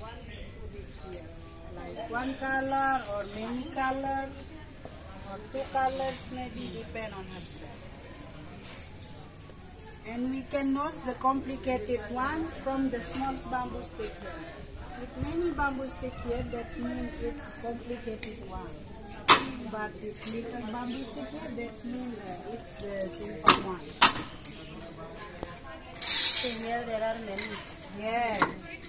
want to put it here. Like one color or many colors or two colors, maybe depend on herself. And we can nose the complicated one from the small bamboo stick here. If many bamboo stick here, that means it's complicated one. But if little bamboo stick here, that means it's the simple one. So here there are many. Yes.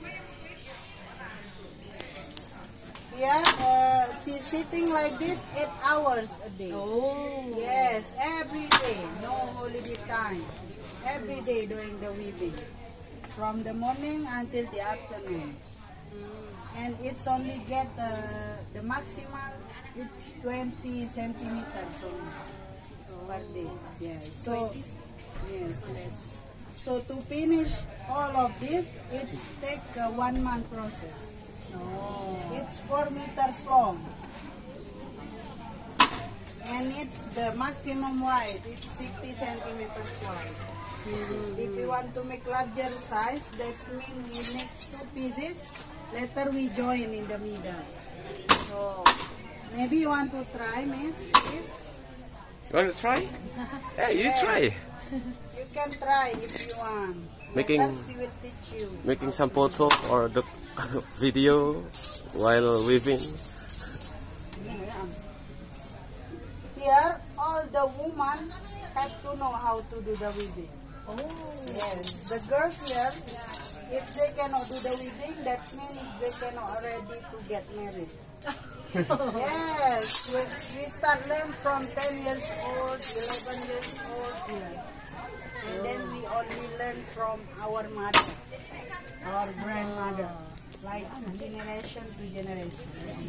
Here, she's sitting like this 8 hours a day. Oh. Yes, every day, no holiday time. Every day doing the weaving, from the morning until the afternoon. And it's only get the maximum, it's 20 centimeters only per day. Yes. So, yes. So to finish all of this, it takes a 1 month process. Oh. It's 4 meters long. And it's the maximum wide, it's 60 centimeters wide. If we want to make larger size, that means we make 2 pieces. Later we join in the middle. So maybe you want to try, miss? You want to try? Yeah, you try. You can try if you want. Making- Later she will teach you. Making some photo or the video while weaving. Here, all the women have to know how to do the weaving. Oh. Yes, the girls here, if they cannot do the weaving, that means they cannot ready to get married. Yes, we start learn from 10 years old, 11 years old here. And then we only learn from our mother, our grandmother, like generation to generation.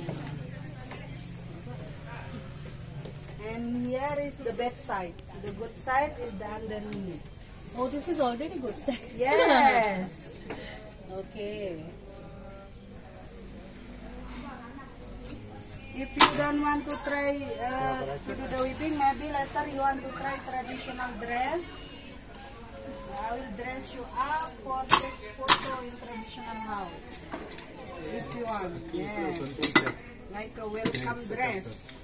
And here is the bed side. The good side is the underneath. Oh, this is already good side. Yes. Okay. If you don't want to try to do the weaving, maybe later you want to try traditional dress. I will dress you up for take photo in traditional house. If you want, yeah. Like a welcome dress.